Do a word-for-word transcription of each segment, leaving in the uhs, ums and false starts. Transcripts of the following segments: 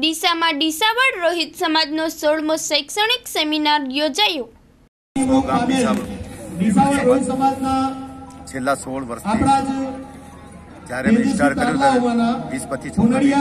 ડીસામાં ડીસાવળ રોહિત સમાજનો સોળમો શૈક્ષણિક સેમિનાર યોજાયો। છેલ્લા સોળ વર્ષથી જ્યારે મેં સ્ટાર્ટ કર્યું ત્યારે વીસ પચીસ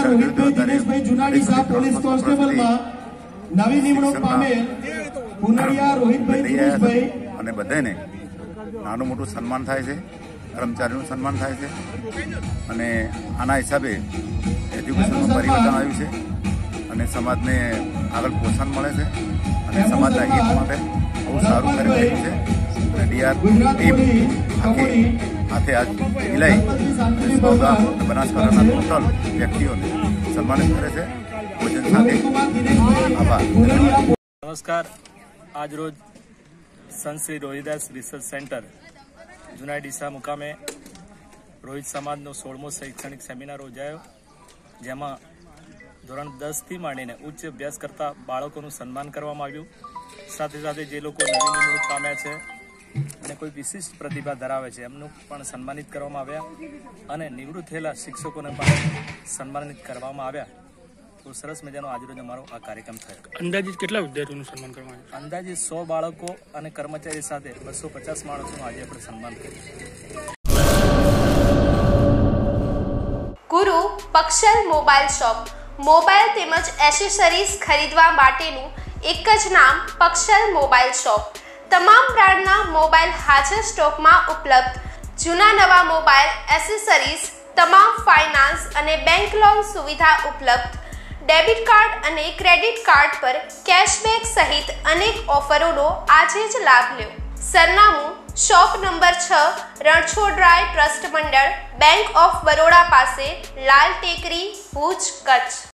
પોલીસ કોન્સ્ટેબલમાં નવી નિમણૂક પામેલ પુનડિયા રોહિતભાઈ દિનેશભાઈ અને બધાને નાનું મોટું સન્માન થાય છે, કર્મચારીનું સન્માન થાય છે અને આના હિસાબે એજ્યુકેશનનું પરિવર્તન આવ્યું છે અને સમાજને આગળ પ્રોત્સાહન મળે છે અને સમાજના હિત માટે બહુ સારું કરી રહ્યું છે અને ડીઆર ટીમ આખી હાથે હાથ મિલાઈ બનાસકાંઠાના ટોટલ વ્યક્તિઓને સન્માનિત કરે છે। ભોજન સાથે આભાર। નમસ્કાર। આજ રોજ સંત શ્રી રોહિદાસ રિસર્ચ સેન્ટર જૂના ડીસા મુકામે રોહિત સમાજનો સોળમો શૈક્ષણિક સેમિનાર યોજાયો, જેમાં ધોરણ દસ થી માંડીને ઉચ્ચ અભ્યાસ કરતા બાળકોનું સન્માન કરવામાં આવ્યું। સાથે સાથે જે લોકો નવી નિમણૂક પામ્યા છે અને કોઈ વિશિષ્ટ પ્રતિભા ધરાવે છે એમનું પણ સન્માનિત કરવામાં આવ્યા અને નિવૃત્ત થયેલા શિક્ષકોને પણ સન્માનિત કરવામાં આવ્યા। તો સરસ મજાનો આજરોજ અમારો આ કાર્યક્રમ થયો। અંદાજિત કેટલા વિદ્યાર્થીઓનું સન્માન કરવામાં આવ્યું? અંદાજિત સો બાળકો અને કર્મચારી સાથે બસો પચાસ માણસોનું આજે આપણે સન્માન કર્યું। Guru Pakshal mobile shop mobile તેમજ એસેસરીઝ ખરીદવા માટેનું એક જ નામ પક્ષલ મોબાઈલ શોપ। તમામ બ્રાન્ડના મોબાઈલ હાજર સ્ટોકમાં ઉપલબ્ધ। જૂના નવા મોબાઈલ એસેસરીઝ, તમામ ફાઇનાન્સ અને બેંક લોન સુવિધા ઉપલબ્ધ। ડેબિટ કાર્ડ અને ક્રેડિટ કાર્ડ પર કેશબેક સહિત અનેક ઓફરોનો આજે જ લાભ લો। સરનામું શોપ નંબર છ, રણછોડરાય ટ્રસ્ટ મંડળ, બેંક ઓફ બરોડા પાસે, લાલ ટેકરી, ભુજ, કચ્છ।